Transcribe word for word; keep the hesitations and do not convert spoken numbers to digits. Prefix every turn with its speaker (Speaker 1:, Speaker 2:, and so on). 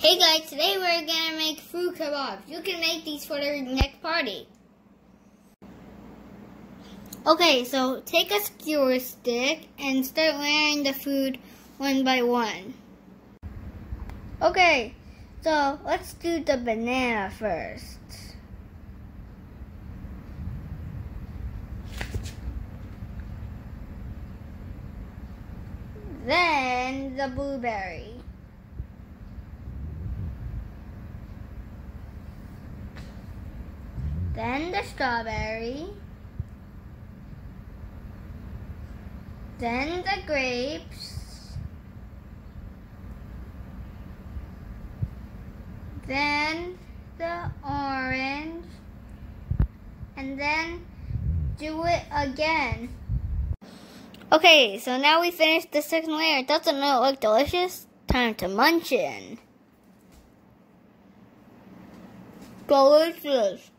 Speaker 1: Hey guys, today we're gonna make fruit kabobs. You can make these for the next party. Okay, so take a skewer stick and start layering the food one by one. Okay, so let's do the banana first. Then the blueberry. Then the strawberry. Then the grapes. Then the orange. And then do it again. Okay, so now we finished the second layer. Doesn't it look delicious? Time to munch in. Delicious.